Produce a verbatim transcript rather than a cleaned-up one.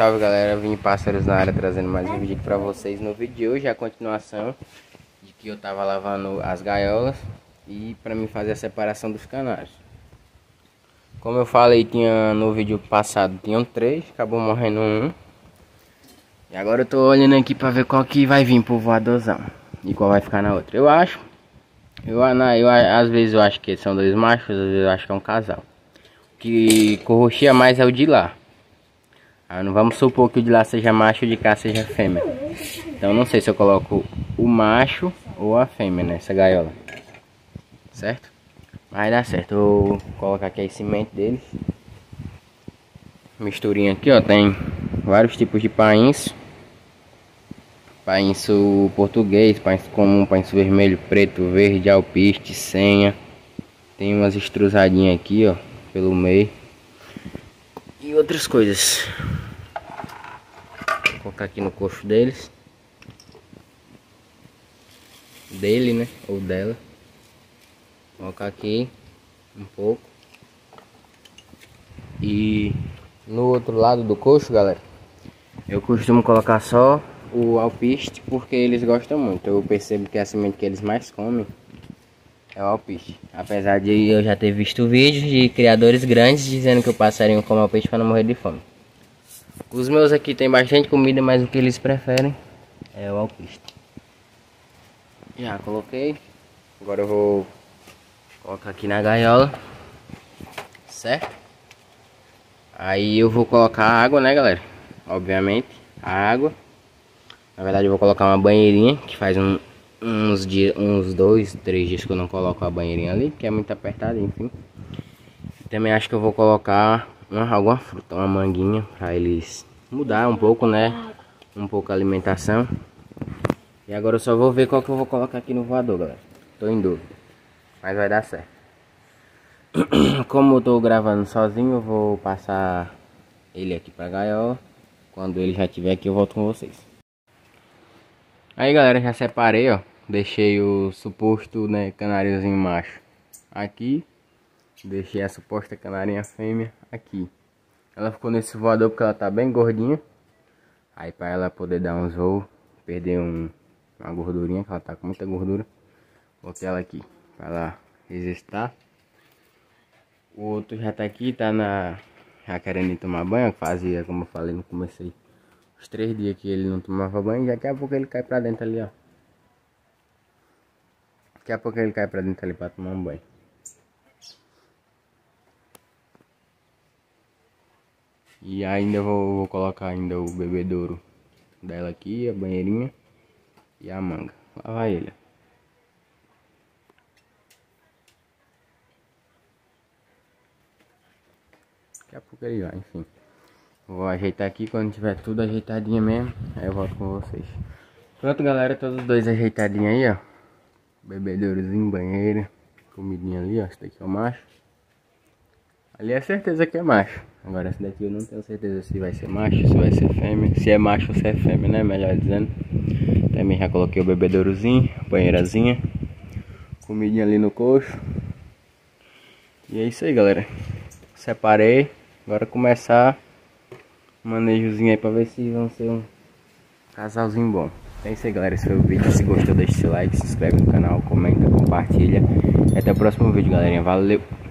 salve galera, vim Pássaros na área trazendo mais um vídeo aqui pra vocês. No vídeo de hoje é a continuação de que eu tava lavando as gaiolas e pra mim fazer a separação dos canários. Como eu falei, tinha no vídeo passado tinham três, acabou morrendo um. E agora eu tô olhando aqui pra ver qual que vai vir pro voadorzão e qual vai ficar na outra. Eu acho, eu, na, eu às vezes eu acho que são dois machos, às vezes eu acho que é um casal. O que corroxia mais é o de lá. Ah, não vamos supor que o de lá seja macho e o de cá seja fêmea. Então não sei se eu coloco o macho ou a fêmea nessa gaiola. Certo? Vai dar certo. Eu vou colocar aqui a semente deles. Misturinha aqui, ó. Tem vários tipos de painço. Painço português, painço comum, painço vermelho, preto, verde, alpiste, senha. Tem umas estrusadinhas aqui, ó, pelo meio. E outras coisas. Vou colocar aqui no coxo deles. Dele, né? Ou dela. Vou colocar aqui um pouco. E no outro lado do coxo, galera, eu costumo colocar só o alpiste, porque eles gostam muito. Eu percebo que a semente que eles mais comem é o alpiste. Apesar de eu já ter visto vídeos de criadores grandes dizendo que o passarinho come alpiste para não morrer de fome. Os meus aqui tem bastante comida, mas o que eles preferem é o alpiste. Já coloquei. Agora eu vou colocar aqui na gaiola. Certo? Aí eu vou colocar a água, né, galera? Obviamente, a água. Na verdade eu vou colocar uma banheirinha, que faz um, uns, dias, uns dois, três dias que eu não coloco a banheirinha ali, porque é muito apertada, enfim. Também acho que eu vou colocar uma, alguma fruta, uma manguinha, para eles mudar um pouco, né? Um pouco a alimentação. E agora eu só vou ver qual que eu vou colocar aqui no voador, galera. Tô em dúvida, mas vai dar certo. Como eu tô gravando sozinho, eu vou passar ele aqui pra gaiola. Quando ele já estiver aqui eu volto com vocês. Aí galera, já separei, ó. Deixei o suposto, né, canáriozinho macho aqui. Deixei a suposta canarinha fêmea aqui. Ela ficou nesse voador porque ela tá bem gordinha. Aí para ela poder dar uns voos, perder um, uma gordurinha, que ela tá com muita gordura. Botei ela aqui para ela resistir. O outro já tá aqui, tá na... já querendo ir tomar banho. Fazia, como eu falei no começo aí, os três dias que ele não tomava banho. Daqui a pouco ele cai pra dentro ali, ó. Daqui a pouco ele cai pra dentro ali pra tomar um banho. E ainda vou, vou colocar ainda o bebedouro dela aqui, a banheirinha e a manga. Lá vai ele. Daqui a pouco ele vai, enfim. Vou ajeitar aqui, quando tiver tudo ajeitadinho mesmo, aí eu volto com vocês. Pronto galera, todos os dois ajeitadinhos aí, ó. Bebedourozinho, banheiro, comidinha ali, ó. Esse daqui é o macho. Ali é certeza que é macho. Agora esse daqui eu não tenho certeza se vai ser macho, se vai ser fêmea. Se é macho ou se é fêmea, né? Melhor dizendo. Também já coloquei o bebedourozinho, banheirazinha. Comidinha ali no coxo. E é isso aí galera. Separei. Agora começar o manejozinho aí pra ver se vão ser um casalzinho bom. É isso aí galera, esse foi o vídeo. Se gostou deixa seu like, se inscreve no canal, comenta, compartilha. E até o próximo vídeo galerinha, valeu!